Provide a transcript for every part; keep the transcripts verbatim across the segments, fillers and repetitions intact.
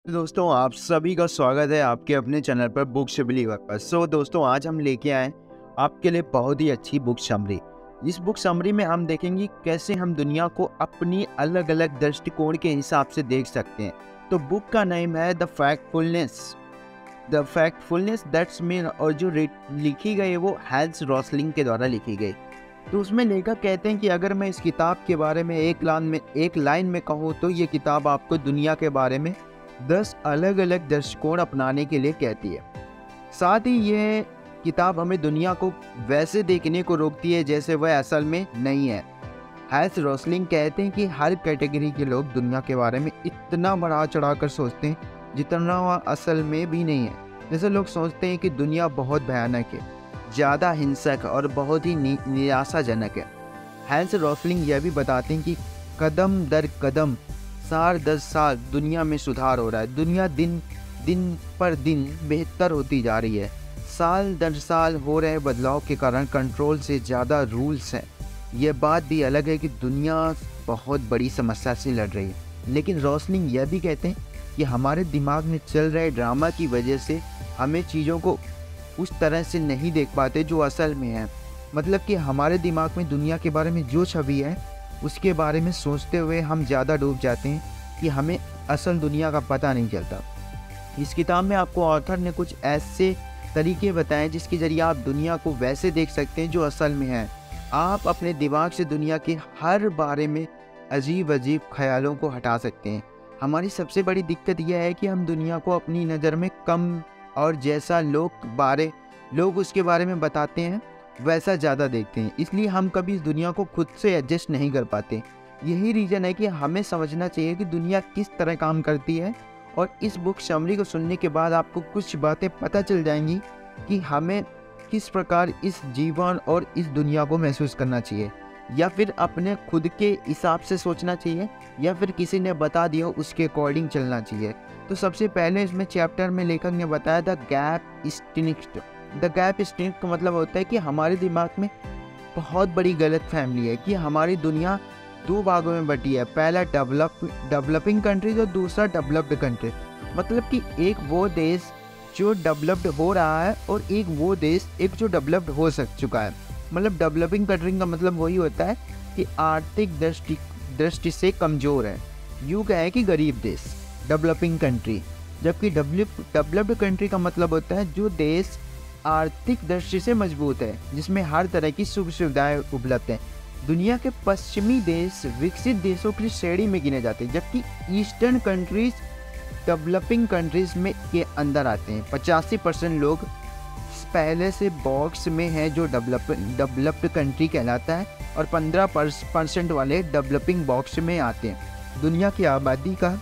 तो दोस्तों आप सभी का स्वागत है आपके अपने चैनल पर बुक्स बिलीवर पर। सो दोस्तों आज हम लेके आए आपके लिए बहुत ही अच्छी बुक समरी। इस बुक समरी में हम देखेंगे कैसे हम दुनिया को अपनी अलग अलग दृष्टिकोण के हिसाब से देख सकते हैं। तो बुक का नाम है the factfulness the factfulness that's mean, और जो लिखी गई है वो हैंस रोसलिंग के द्वारा लिखी गई। तो उसमें लेखक कहते हैं कि अगर मैं इस किताब के बारे में एक लाइन में एक लाइन में कहूँ तो ये किताब आपको दुनिया के बारे में दस अलग अलग दृष्टिकोण अपनाने के लिए कहती है। साथ ही ये किताब हमें दुनिया को वैसे देखने को रोकती है जैसे वह असल में नहीं है। हैंस रोसलिंग कहते हैं कि हर कैटेगरी के लोग दुनिया के बारे में इतना बढ़ा चढ़ा कर सोचते हैं जितना वह असल में भी नहीं है। जैसे लोग सोचते हैं कि दुनिया बहुत भयानक है, ज़्यादा हिंसक और बहुत ही निराशाजनक है। हैंस रोसलिंग यह भी बताते हैं कि कदम दर कदम साल दर साल दुनिया में सुधार हो रहा है। दुनिया दिन दिन पर दिन बेहतर होती जा रही है। साल दर साल हो रहे बदलाव के कारण कंट्रोल से ज़्यादा रूल्स हैं। यह बात भी अलग है कि दुनिया बहुत बड़ी समस्या से लड़ रही है। लेकिन रोसलिंग यह भी कहते हैं कि हमारे दिमाग में चल रहे ड्रामा की वजह से हमें चीज़ों को उस तरह से नहीं देख पाते जो असल में है। मतलब कि हमारे दिमाग में दुनिया के बारे में जो छवि है उसके बारे में सोचते हुए हम ज़्यादा डूब जाते हैं कि हमें असल दुनिया का पता नहीं चलता। इस किताब में आपको ऑथर ने कुछ ऐसे तरीके बताए जिसके ज़रिए आप दुनिया को वैसे देख सकते हैं जो असल में है। आप अपने दिमाग से दुनिया के हर बारे में अजीब अजीब ख्यालों को हटा सकते हैं। हमारी सबसे बड़ी दिक्कत यह है कि हम दुनिया को अपनी नज़र में कम और जैसा लोग बारे लोग उसके बारे में बताते हैं वैसा ज़्यादा देखते हैं। इसलिए हम कभी इस दुनिया को खुद से एडजस्ट नहीं कर पाते। यही रीज़न है कि हमें समझना चाहिए कि दुनिया किस तरह काम करती है। और इस बुक समरी को सुनने के बाद आपको कुछ बातें पता चल जाएंगी कि हमें किस प्रकार इस जीवन और इस दुनिया को महसूस करना चाहिए, या फिर अपने खुद के हिसाब से सोचना चाहिए, या फिर किसी ने बता दिया उसके अकॉर्डिंग चलना चाहिए। तो सबसे पहले इसमें चैप्टर में लेखक ने बताया the gap instinct. The gap instinct का मतलब होता है कि हमारे दिमाग में बहुत बड़ी गलत फहमी है कि हमारी दुनिया दो भागों में बटी है। पहला डेवलप डेवलपिंग कंट्रीज और दूसरा डेवलप्ड कंट्री। मतलब कि एक वो देश जो डेवलप्ड हो रहा है और एक वो देश एक जो डेवलप्ड हो सक चुका है। मतलब डेवलपिंग कंट्री का मतलब वही होता है कि आर्थिक दृष्टि दृष्टि से कमज़ोर है, यूँ कहें कि गरीब देश डेवलपिंग कंट्री। जबकि डेवलप्ड कंट्री का मतलब होता है जो देश आर्थिक दृष्टि से मजबूत है, जिसमें हर तरह की सुख सुविधाएं उपलब्ध हैं। दुनिया के पश्चिमी देश विकसित देशों की श्रेणी में गिने जाते हैं, जबकि ईस्टर्न कंट्रीज डेवलपिंग कंट्रीज में के अंदर आते हैं। पचासी परसेंट लोग पहले से बॉक्स में है जो डेवलप डेवलप्ड कंट्री कहलाता है, और पंद्रह परसेंट वाले डेवलपिंग बॉक्स में आते हैं। दुनिया की आबादी का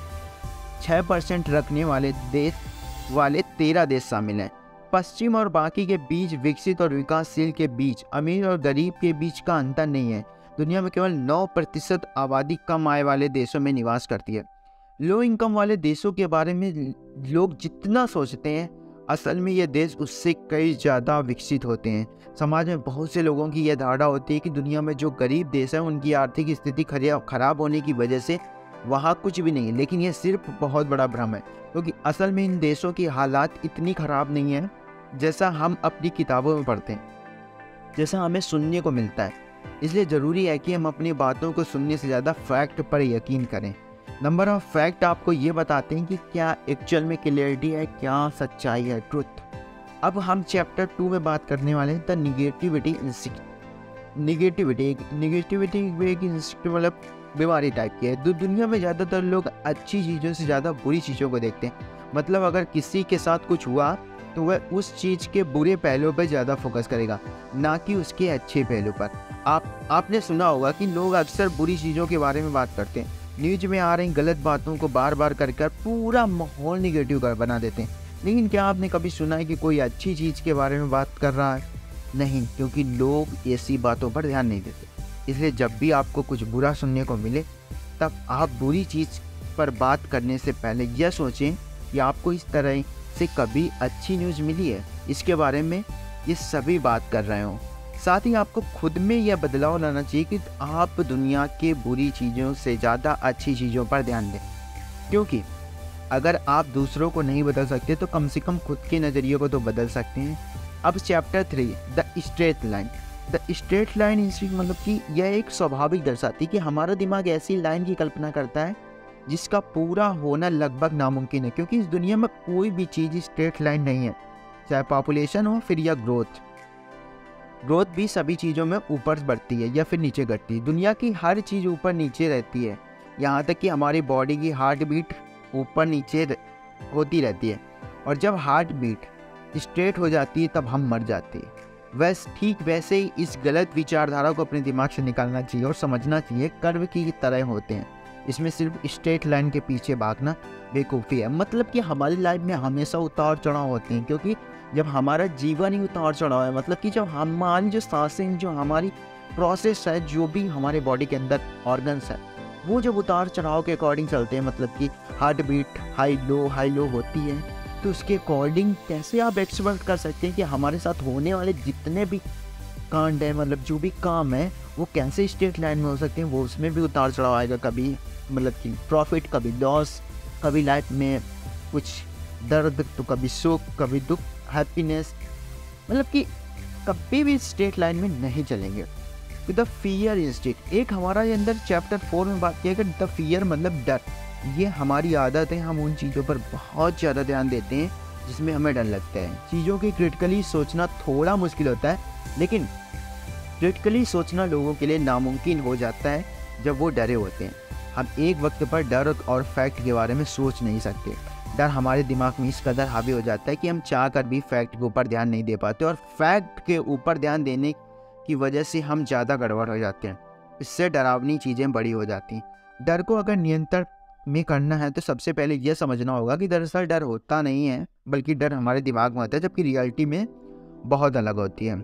छः परसेंट रखने वाले देश वाले तेरह देश शामिल हैं। पश्चिम और बाकी के बीच, विकसित और विकासशील के बीच, अमीर और गरीब के बीच का अंतर नहीं है। दुनिया में केवल नौ प्रतिशत आबादी कम आय वाले देशों में निवास करती है। लो इनकम वाले देशों के बारे में लोग जितना सोचते हैं असल में ये देश उससे कई ज़्यादा विकसित होते हैं। समाज में बहुत से लोगों की यह धारणा होती है कि दुनिया में जो गरीब देश है उनकी आर्थिक स्थिति खराब होने की वजह से वहाँ कुछ भी नहीं है। लेकिन यह सिर्फ बहुत बड़ा भ्रम है, क्योंकि असल में इन देशों की हालात इतनी ख़राब नहीं है जैसा हम अपनी किताबों में पढ़ते हैं, जैसा हमें सुनने को मिलता है। इसलिए ज़रूरी है कि हम अपनी बातों को सुनने से ज़्यादा फैक्ट पर यकीन करें। नंबर ऑफ फैक्ट आपको ये बताते हैं कि क्या एक्चुअल में क्लियरिटी है, क्या सच्चाई है, ट्रुथ। अब हम चैप्टर टू में बात करने वाले हैं the negativity instinct. Negativity negativity एक इंस्टिंक्ट मतलब बीमारी टाइप की है। दुनिया में ज़्यादातर लोग अच्छी चीज़ों से ज़्यादा बुरी चीज़ों को देखते हैं। मतलब अगर किसी के साथ कुछ हुआ तो वह उस चीज़ के बुरे पहलुओं पर ज़्यादा फोकस करेगा, ना कि उसके अच्छे पहलू पर। आप आपने सुना होगा कि लोग अक्सर बुरी चीज़ों के बारे में बात करते हैं। न्यूज में आ रही गलत बातों को बार बार कर कर पूरा माहौल निगेटिव कर बना देते हैं। लेकिन क्या आपने कभी सुना है कि कोई अच्छी चीज़ के बारे में बात कर रहा है? नहीं, क्योंकि लोग ऐसी बातों पर ध्यान नहीं देते। इसलिए जब भी आपको कुछ बुरा सुनने को मिले तब आप बुरी चीज़ पर बात करने से पहले यह सोचें कि आपको इस तरह से कभी अच्छी न्यूज़ मिली है। इसके बारे में ये सभी बात कर रहे हों। साथ ही आपको खुद में यह बदलाव लाना चाहिए कि आप दुनिया के बुरी चीज़ों से ज़्यादा अच्छी चीज़ों पर ध्यान दें, क्योंकि अगर आप दूसरों को नहीं बदल सकते तो कम से कम खुद के नज़रिए को तो बदल सकते हैं। अब chapter three, the straight line. The straight line instinct मतलब कि यह एक स्वाभाविक दर्शाती कि हमारा दिमाग ऐसी लाइन की कल्पना करता है जिसका पूरा होना लगभग नामुमकिन है, क्योंकि इस दुनिया में कोई भी चीज़ स्ट्रेट लाइन नहीं है, चाहे पॉपुलेशन हो फिर या ग्रोथ। ग्रोथ भी सभी चीज़ों में ऊपर बढ़ती है या फिर नीचे घटती है। दुनिया की हर चीज़ ऊपर नीचे रहती है, यहाँ तक कि हमारी बॉडी की हार्ट बीट ऊपर नीचे होती रहती है, और जब हार्ट बीट स्ट्रेट हो जाती है तब हम मर जाते हैं। वैस ठीक वैसे ही इस गलत विचारधारा को अपने दिमाग से निकालना चाहिए और समझना चाहिए कर्व की तरह होते हैं, इसमें सिर्फ स्ट्रेट लाइन के पीछे भागना बेवकूफ़ी है। मतलब कि हमारी लाइफ में हमेशा उतार चढ़ाव होते हैं, क्योंकि जब हमारा जीवन ही उतार चढ़ाव है, मतलब कि जब हमारी जो सांसें, जो हमारी प्रोसेस है, जो भी हमारे बॉडी के अंदर ऑर्गन्स है, वो जब उतार चढ़ाव के अकॉर्डिंग चलते हैं, मतलब कि heartbeat high low high low होती है, तो उसके अकॉर्डिंग कैसे आप एक्सपेक्ट कर सकते हैं कि हमारे साथ होने वाले जितने भी कांड है, मतलब जो भी काम है, वो कैसे स्ट्रेट लाइन में हो सकते हैं। वो उसमें भी उतार चढ़ाव आएगा, कभी मतलब कि प्रॉफिट, कभी लॉस, कभी लाइफ में कुछ दर्द, तो कभी सुख, कभी दुख, हैप्पीनेस, मतलब कि कभी भी स्ट्रेट लाइन में नहीं चलेंगे। द फियर इंस्टिंक्ट, एक हमारा अंदर चैप्टर फोर में बात किया कि द फियर मतलब डर। ये हमारी आदत है, हम उन चीज़ों पर बहुत ज़्यादा ध्यान देते हैं जिसमें हमें डर लगता है। चीज़ों की क्रिटिकली सोचना थोड़ा मुश्किल होता है, लेकिन क्रिटिकली सोचना लोगों के लिए नामुमकिन हो जाता है जब वो डरे होते हैं। हम एक वक्त पर डर और फैक्ट के बारे में सोच नहीं सकते। डर हमारे दिमाग में इस कदर हावी हो जाता है कि हम चाह कर भी फैक्ट के ऊपर ध्यान नहीं दे पाते, और फैक्ट के ऊपर ध्यान देने की वजह से हम ज़्यादा गड़बड़ हो जाते हैं। इससे डरावनी चीज़ें बड़ी हो जाती हैं। डर को अगर नियंत्रण में करना है तो सबसे पहले यह समझना होगा कि दरअसल डर होता नहीं है, बल्कि डर हमारे दिमाग में होता है, जबकि रियलिटी में बहुत अलग होती है।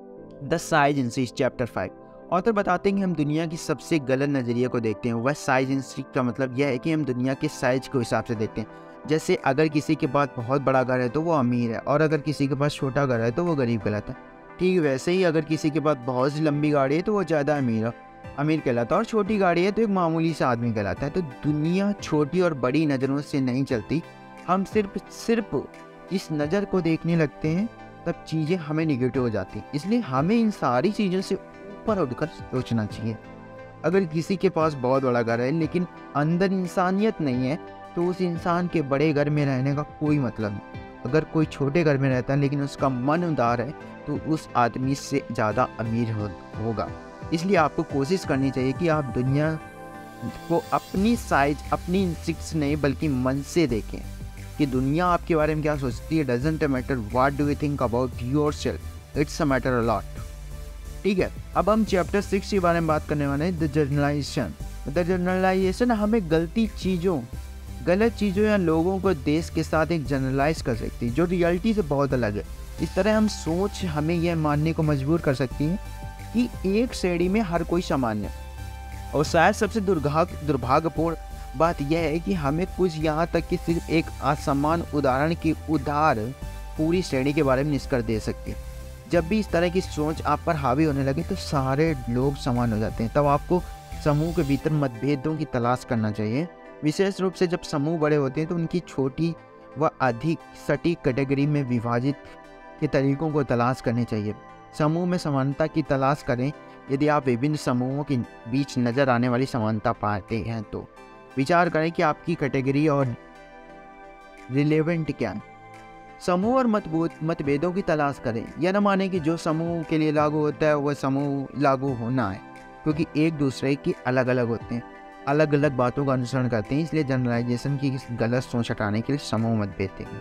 The size instinct chapter five, author बताते हैं कि हम दुनिया की सबसे गलत नज़रिए को देखते हैं। वह साइज इंस्टिंक्ट का मतलब यह है कि हम दुनिया के साइज के हिसाब से देखते हैं। जैसे अगर किसी के पास बहुत बड़ा घर है तो वो अमीर है, और अगर किसी के पास छोटा घर है तो वो गरीब कहलाता है। ठीक वैसे ही अगर किसी के पास बहुत सी लंबी गाड़ी है तो वो ज़्यादा अमीर है अमीर कहलाता है, और छोटी गाड़ी है तो एक मामूली सा आदमी कहलाता है। तो दुनिया छोटी और बड़ी नज़रों से नहीं चलती, हम सिर्फ सिर्फ इस नज़र को देखने लगते हैं, तब चीज़ें हमें निगेटिव हो जाती हैं। इसलिए हमें इन सारी चीज़ों से ऊपर उठकर सोचना चाहिए। अगर किसी के पास बहुत बड़ा घर है लेकिन अंदर इंसानियत नहीं है, तो उस इंसान के बड़े घर में रहने का कोई मतलब नहीं। अगर कोई छोटे घर में रहता है लेकिन उसका मन उदार है, तो उस आदमी से ज़्यादा अमीर हो, होगा। इसलिए आपको कोशिश करनी चाहिए कि आप दुनिया को अपनी साइज, अपनी इंस्टिंक्ट्स नहीं बल्कि मन से देखें कि दुनिया आपके बारे में क्या सोचती है। Doesn't matter what do you think about yourself, it's a matter a lot. ठीक है, अब हम चैप्टर सिक्स के बारे में बात करने वाले हैं, द जनरलाइजेशन। द जनरलाइजेशन हमें गलती चीज़ों गलत चीज़ों या लोगों को देश के साथ एक जनरलाइज कर सकती है जो रियलिटी से बहुत अलग है। इस तरह हम सोच हमें यह मानने को मजबूर कर सकती है कि एक श्रेणी में हर कोई सामान्य है। और शायद सबसे दुर्भाग्य दुर्भाग्यपूर्ण बात यह है कि हमें कुछ यहाँ तक कि सिर्फ एक असमान उदाहरण की उधार पूरी श्रेणी के बारे में निष्कर्ष दे सकती है। जब भी इस तरह की सोच आप पर हावी होने लगे तो सारे लोग समान हो जाते हैं। तब आपको समूह के भीतर मतभेदों की तलाश करना चाहिए। विशेष रूप से जब समूह बड़े होते हैं तो उनकी छोटी व अधिक सटीक कैटेगरी में विभाजित के तरीकों को तलाश करनी चाहिए। समूह में समानता की तलाश करें। यदि आप विभिन्न समूहों के बीच नज़र आने वाली समानता पाते हैं तो विचार करें कि आपकी कैटेगरी और रिलेवेंट क्या है। समूह और मतभेद मतभेदों की तलाश करें। यह न माने कि जो समूह के लिए लागू होता है वह समूह लागू होना है, क्योंकि एक दूसरे के अलग अलग होते हैं, अलग अलग बातों का अनुसरण करते हैं। इसलिए जनरलाइजेशन की गलत सोच हटाने के लिए समूह मतभेद देखें।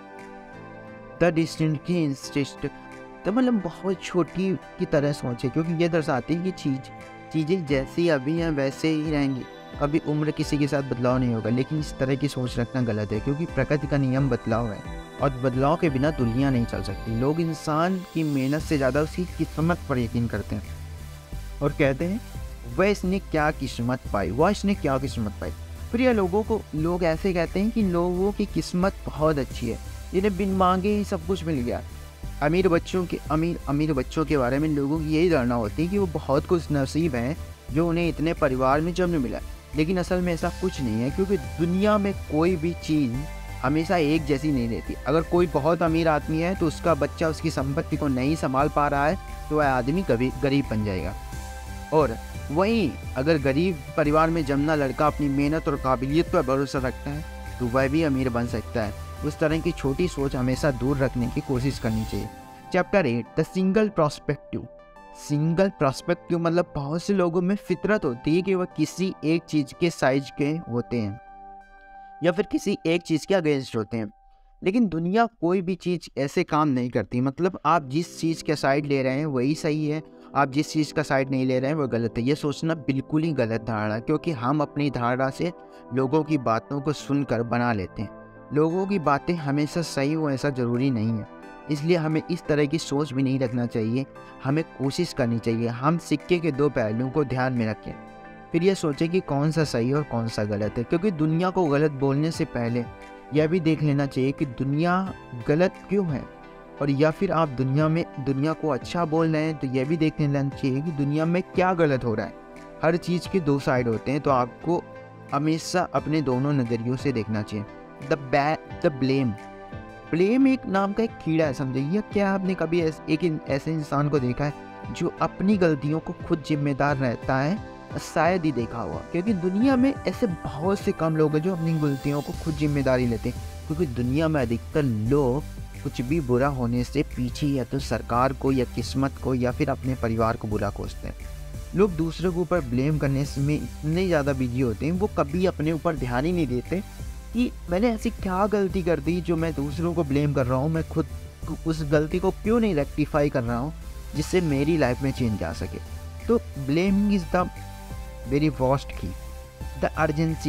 द डिस्टिंक्ट इंस्टिंक्ट तो मतलब बहुत छोटी की तरह सोचें, क्योंकि यह दर्शाती है कि चीज़ चीज़ें जैसी अभी हैं वैसे ही रहेंगी। कभी उम्र किसी के साथ बदलाव नहीं होगा, लेकिन इस तरह की सोच रखना गलत है, क्योंकि प्रकृति का नियम बदलाव है और बदलाव के बिना दुनिया नहीं चल सकती। लोग इंसान की मेहनत से ज़्यादा उसकी किस्मत पर यकीन करते हैं और कहते हैं वह इसने क्या किस्मत पाई, वह इसने क्या किस्मत पाई। फिर यह लोगों को लोग ऐसे कहते हैं कि लोगों की किस्मत बहुत अच्छी है, जिन्हें बिन मांगे ही सब कुछ मिल गया। अमीर बच्चों के अमीर अमीर बच्चों के बारे में लोगों की यही धारणा होती है कि वो बहुत खुश नसीब हैं जो उन्हें इतने परिवार में जन्म मिला। लेकिन असल में ऐसा कुछ नहीं है, क्योंकि दुनिया में कोई भी चीज़ हमेशा एक जैसी नहीं रहती। अगर कोई बहुत अमीर आदमी है तो उसका बच्चा उसकी संपत्ति को नहीं संभाल पा रहा है तो वह आदमी कभी गरीब बन जाएगा, और वहीं अगर गरीब परिवार में जन्मा लड़का अपनी मेहनत और काबिलियत पर भरोसा रखता है तो वह भी अमीर बन सकता है। उस तरह की छोटी सोच हमेशा दूर रखने की कोशिश करनी चाहिए। Chapter eight, the single prospective. Single prospective मतलब बहुत से लोगों में फितरत होती है कि वह किसी एक चीज़ के साइज के होते हैं या फिर किसी एक चीज़ के अगेंस्ट होते हैं, लेकिन दुनिया कोई भी चीज़ ऐसे काम नहीं करती। मतलब आप जिस चीज़ का साइड ले रहे हैं वही सही है, आप जिस चीज़ का साइड नहीं ले रहे हैं वो गलत है। ये सोचना बिल्कुल ही गलत धारणा है, क्योंकि हम अपनी धारणा से लोगों की बातों को सुनकर बना लेते हैं। लोगों की बातें हमेशा सही हो ऐसा ज़रूरी नहीं है, इसलिए हमें इस तरह की सोच भी नहीं रखना चाहिए। हमें कोशिश करनी चाहिए हम सिक्के के दो पहलुओं को ध्यान में रखें, फिर यह सोचें कि कौन सा सही और कौन सा गलत है। क्योंकि दुनिया को गलत बोलने से पहले यह भी देख लेना चाहिए कि दुनिया गलत क्यों है, और या फिर आप दुनिया में दुनिया को अच्छा बोल रहे हैं तो यह भी देख लेना चाहिए कि दुनिया में क्या गलत हो रहा है। हर चीज़ के दो साइड होते हैं, तो आपको हमेशा अपने दोनों नज़रियों से देखना चाहिए। The bad the blame blame एक नाम का एक कीड़ा है, समझिए। क्या आपने कभी ऐस, एक ऐसे इंसान को देखा है जो अपनी गलतियों को खुद जिम्मेदार रहता है? शायद ही देखा हुआ, क्योंकि दुनिया में ऐसे बहुत से कम लोग हैं जो अपनी गलतियों को खुद जिम्मेदारी लेते हैं। क्योंकि दुनिया में अधिकतर लोग कुछ भी बुरा होने से पीछे या तो सरकार को या किस्मत को या फिर अपने परिवार को बुरा कोसते हैं। लोग दूसरों के ऊपर ब्लेम करने में इतने ज़्यादा बिजी होते हैं, वो कभी अपने ऊपर ध्यान ही नहीं देते कि मैंने ऐसी क्या गलती कर दी जो मैं दूसरों को ब्लेम कर रहा हूँ। मैं खुद उस गलती को क्यों नहीं रेक्टिफाई कर रहा हूँ जिससे मेरी लाइफ में चेंज आ सके। तो blaming is the very worst की। द अर्जेंसी,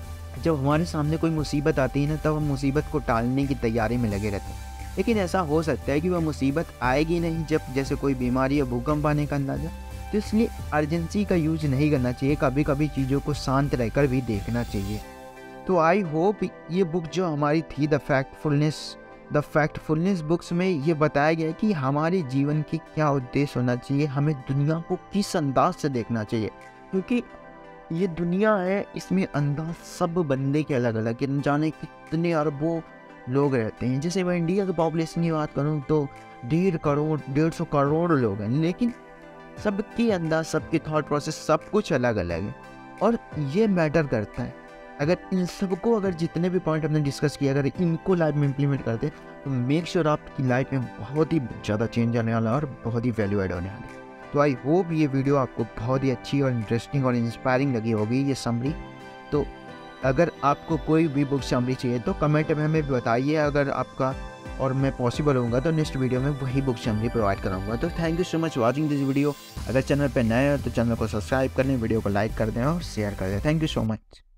जब हमारे सामने कोई मुसीबत आती है ना, तब हम मुसीबत को टालने की तैयारी में लगे रहते हैं, लेकिन ऐसा हो सकता है कि वह मुसीबत आएगी नहीं जब जैसे कोई बीमारी या भूकंप आने का अंदाज़ा। तो इसलिए अर्जेंसी का यूज नहीं करना चाहिए, कभी कभी चीज़ों को शांत रहकर भी देखना चाहिए। तो आई होप ये बुक जो हमारी थी the factfulness the factfulness books में ये बताया गया है कि हमारे जीवन की क्या उद्देश्य होना चाहिए, हमें दुनिया को किस अंदाज से देखना चाहिए। क्योंकि ये दुनिया है, इसमें अंदाज सब बंदे के अलग अलग, न जाने कितने अरबों लोग रहते हैं। जैसे मैं इंडिया की पॉपुलेशन की बात करूँ तो डेढ़ करोड़ डेढ़ सौ करोड़ लोग हैं, लेकिन सबकी अंदाज, सबके थॉट प्रोसेस सब कुछ अलग अलग है, और ये मैटर करता है। अगर इन सबको, अगर जितने भी पॉइंट हमने डिस्कस किया, अगर इनको लाइफ में इम्प्लीमेंट करते तो मेक श्योर आपकी लाइफ में बहुत ही ज़्यादा चेंज आने वाला और बहुत ही वैल्यू एड होने वाली। तो आई होप ये वीडियो आपको बहुत ही अच्छी और इंटरेस्टिंग और इंस्पायरिंग लगी होगी, ये समरी। तो अगर आपको कोई भी बुक समरी चाहिए तो कमेंट में हमें बताइए, अगर आपका और मैं पॉसिबल होगा तो नेक्स्ट वीडियो में वही बुक समरी प्रोवाइड कराऊंगा। तो thank you so much watching this video. अगर चैनल पर नए हो तो चैनल को सब्सक्राइब कर लें, वीडियो को लाइक कर दें और शेयर कर दें। Thank you so much.